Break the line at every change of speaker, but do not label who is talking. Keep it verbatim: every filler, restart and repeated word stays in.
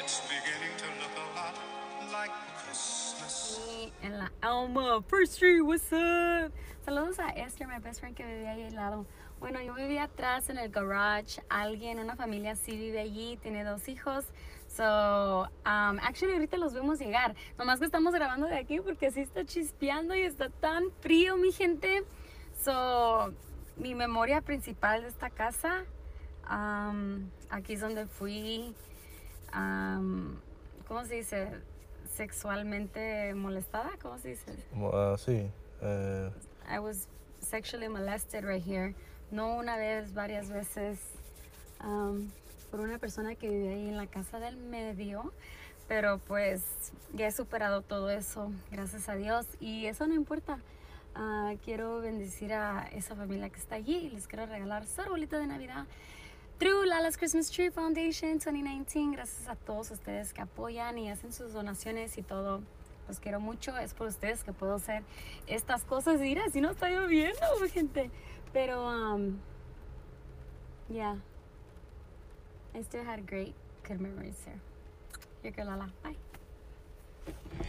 It's beginning to look a lot like Christmas.
Y en la Alma First Street, what's up? Saludos a Esther, my best friend que vivía ahí al lado. Bueno, yo vivía atrás en el garage. Alguien, una familia sí vive allí, tiene dos hijos. So, um, actually ahorita los vemos llegar. Nomás que estamos grabando de aquí porque así está chispeando y está tan frío, mi gente. So, mi memoria principal de esta casa, um, aquí es donde fui, um, ¿cómo se dice? Sexualmente molestada, ¿cómo se dice?
Uh, sí. Uh,
I was sexually molested right here. No una vez, varias veces, um, por una persona que vive ahí en la casa del medio. Pero pues ya he superado todo eso, gracias a Dios. Y eso no importa. Uh, quiero bendecir a esa familia que está allí y les quiero regalar su arbolito de Navidad through Lala's Christmas Tree Foundation twenty nineteen. Gracias a todos ustedes que apoyan y hacen sus donaciones y todo. Los quiero mucho. Es por ustedes que puedo hacer estas cosas. Mira, si no está lloviendo, gente. Pero, um, yeah. I still had great, good memories here. Your girl Lala. Bye.